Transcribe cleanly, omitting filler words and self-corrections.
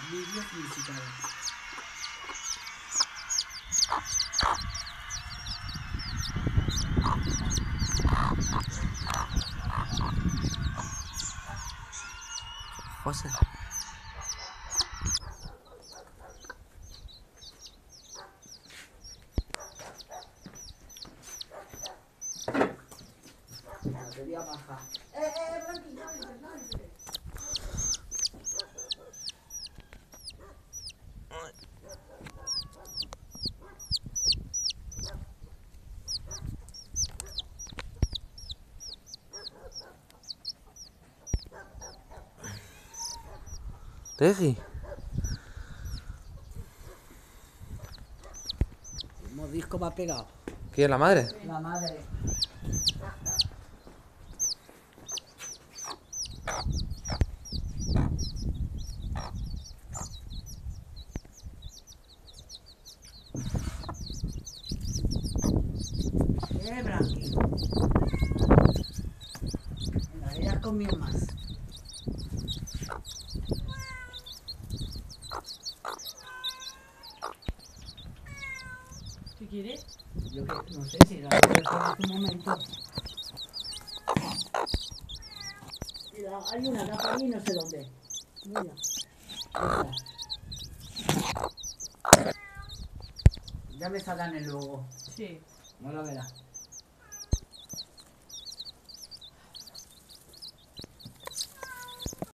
vídeos visitados. José. La batería baja. Blanqui, no entres, no entres. Regi. El mordisco va pegado. ¿Quién es la madre? La madre. Blanqui. Venga, ella has comido más. ¿Qué quieres? Yo que no sé si la voy a hacer un momento. Mira, hay una capa ahí no sé dónde. Mira. Esta. Ya me saldrán el logo. Sí. No lo verás.